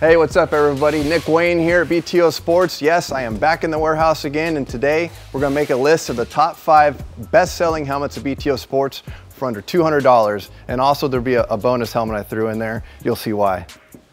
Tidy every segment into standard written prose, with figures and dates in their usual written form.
Hey, what's up everybody? Nick Wayne here at BTO Sports. Yes, I am back in the warehouse again, and today we're gonna make a list of the top 5 best-selling helmets at BTO Sports for under $200. And also there'll be a bonus helmet I threw in there. You'll see why.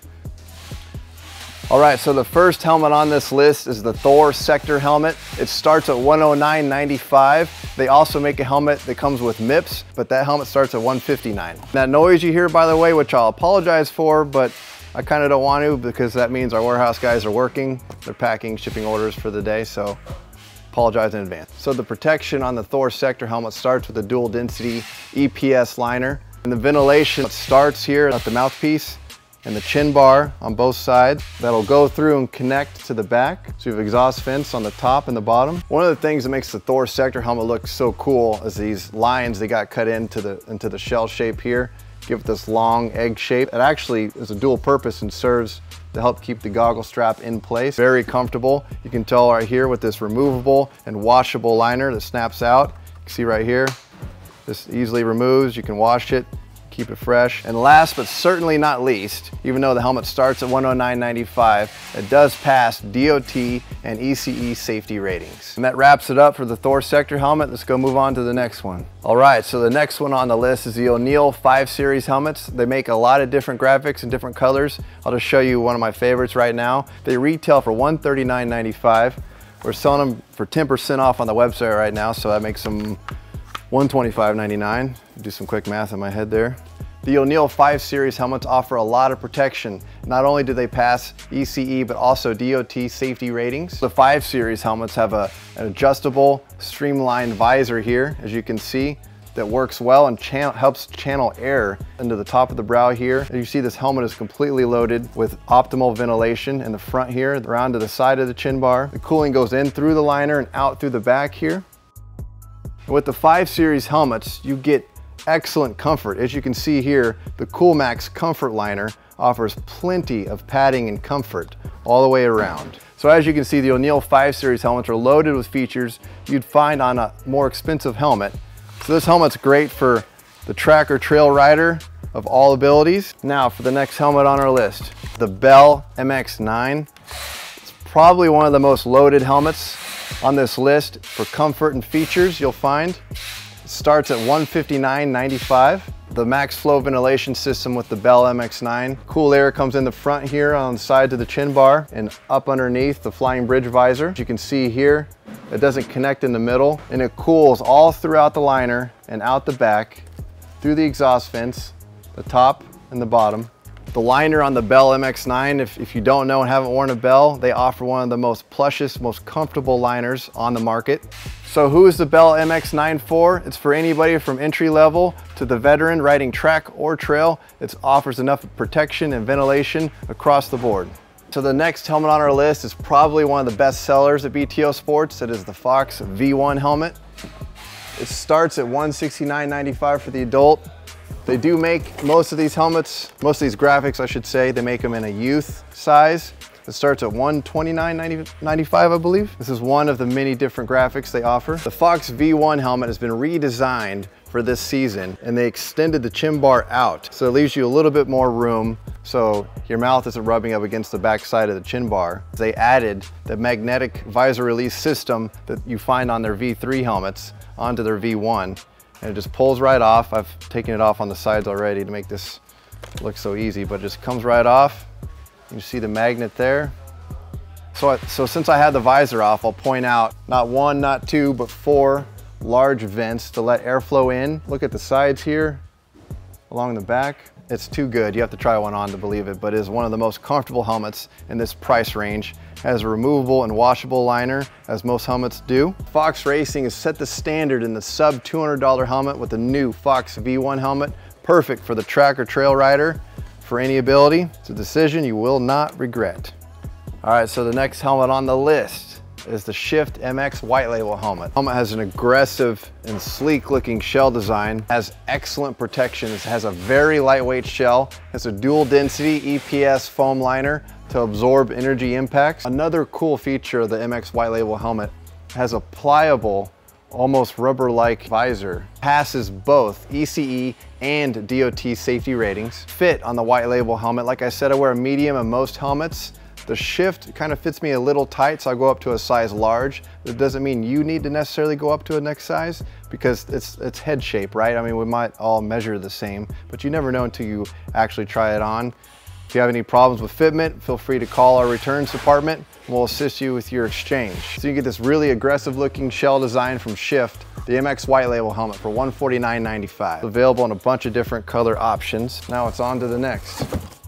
All right, so the first helmet on this list is the Thor Sector helmet. It starts at $109.95. They also make a helmet that comes with MIPS, but that helmet starts at $159. That noise you hear, by the way, which I'll apologize for, but I kind of don't want to because that means our warehouse guys are working. They're packing, shipping orders for the day, so apologize in advance. So the protection on the Thor Sector helmet starts with a dual density EPS liner. And the ventilation starts here at the mouthpiece and the chin bar on both sides. That'll go through and connect to the back. So you have exhaust vents on the top and the bottom. One of the things that makes the Thor Sector helmet look so cool is these lines they got cut into the shell shape here. Give it this long egg shape. It actually is a dual purpose and serves to help keep the goggle strap in place. Very comfortable. You can tell right here with this removable and washable liner that snaps out. You can see right here, this easily removes. You can wash it, keep it fresh. And last but certainly not least, even though the helmet starts at $109.95, it does pass DOT and ECE safety ratings. And that wraps it up for the Thor Sector helmet. Let's go move on to the next one. All right, so the next one on the list is the O'Neill 5 Series helmets. They make a lot of different graphics and different colors. I'll just show you one of my favorites right now. They retail for $139.95. We're selling them for 10% off on the website right now, so that makes them $125.99. Do some quick math in my head there. The O'Neill 5 Series helmets offer a lot of protection. Not only do they pass ECE, but also DOT safety ratings. The 5 Series helmets have an adjustable, streamlined visor here, as you can see, that works well and helps channel air into the top of the brow here. And you see this helmet is completely loaded with optimal ventilation in the front here, around to the side of the chin bar. The cooling goes in through the liner and out through the back here. With the 5 Series helmets, you get excellent comfort. As you can see here, the CoolMax Comfort Liner offers plenty of padding and comfort all the way around. So as you can see, the O'Neill 5 Series helmets are loaded with features you'd find on a more expensive helmet. So this helmet's great for the track or trail rider of all abilities. Now for the next helmet on our list, the Bell MX-9. It's probably one of the most loaded helmets on this list for comfort and features you'll find. It starts at $159.95. The max flow ventilation system with the Bell MX-9. Cool air comes in the front here on the side to the chin bar and up underneath the flying bridge visor. As you can see here, it doesn't connect in the middle, and it cools all throughout the liner and out the back through the exhaust vents, the top and the bottom. The liner on the Bell MX-9, if you don't know and haven't worn a Bell, they offer one of the most plushest, most comfortable liners on the market. So who is the Bell MX-9 for? It's for anybody from entry level to the veteran riding track or trail. It offers enough protection and ventilation across the board. So the next helmet on our list is probably one of the best sellers at BTO Sports. It is the Fox V1 helmet. It starts at $169.95 for the adult. They do make most of these helmets, most of these graphics I should say, they make them in a youth size. It starts at $129.95, I believe. This is one of the many different graphics they offer. The Fox V1 helmet has been redesigned for this season, and they extended the chin bar out. So it leaves you a little bit more room so your mouth isn't rubbing up against the back side of the chin bar. They added the magnetic visor release system that you find on their V3 helmets onto their V1. And it just pulls right off. I've taken it off on the sides already to make this look so easy, but it just comes right off. You see the magnet there. So since I had the visor off, I'll point out not 1, not 2, but 4 large vents to let airflow in. Look at the sides here, along the back. It's too good. You have to try one on to believe it, but it is one of the most comfortable helmets in this price range. It has a removable and washable liner, as most helmets do. Fox Racing has set the standard in the sub $200 helmet with the new Fox V1 helmet, perfect for the track or trail rider for any ability. It's a decision you will not regret. All right, so the next helmet on the list is the Shift MX white label helmet. The helmet has an aggressive and sleek looking shell design, has excellent protection. It has a very lightweight shell, has a dual density EPS foam liner to absorb energy impacts. Another cool feature of the MX white label helmet has a pliable almost rubber-like visor. Passes both ECE and DOT safety ratings. Fit on the white label helmet. Like I said, I wear a medium in most helmets. The shift kind of fits me a little tight, so I go up to a size large. That doesn't mean you need to necessarily go up to a next size because it's head shape, right? I mean, we might all measure the same, but you never know until you actually try it on. If you have any problems with fitment, feel free to call our returns department and we'll assist you with your exchange. So you get this really aggressive looking shell design from Shift, the MX white label helmet for $149.95. Available in a bunch of different color options. Now it's on to the next.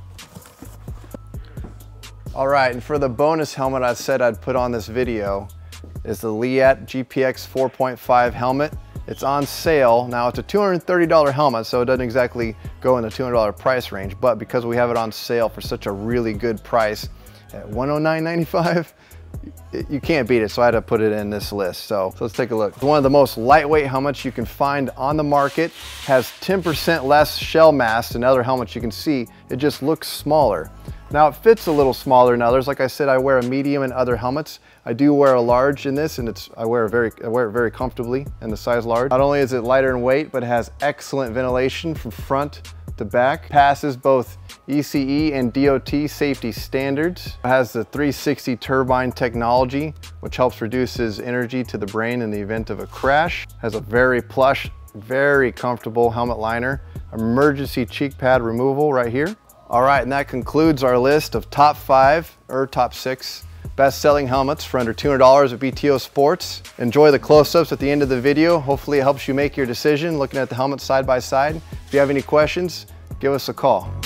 All right, and for the bonus helmet I said I'd put on this video is the Liat GPX 4.5 helmet. It's on sale. Now it's a $230 helmet, so it doesn't exactly go in the $200 price range, but because we have it on sale for such a really good price at $109.95, you can't beat it, so I had to put it in this list. So let's take a look. It's one of the most lightweight helmets you can find on the market. Has 10% less shell mass than other helmets you can see. It just looks smaller. Now it fits a little smaller than others. Like I said, I wear a medium in other helmets. I do wear a large in this, and I wear it very comfortably in the size large. Not only is it lighter in weight, but it has excellent ventilation from front to back. Passes both ECE and DOT safety standards. It has the 360 turbine technology, which helps reduces energy to the brain in the event of a crash. Has a very plush, very comfortable helmet liner. Emergency cheek pad removal right here. All right, and that concludes our list of top 5 or top 6 best-selling helmets for under $200 at BTO Sports. Enjoy the close-ups at the end of the video. Hopefully it helps you make your decision looking at the helmets side by side. If you have any questions, give us a call.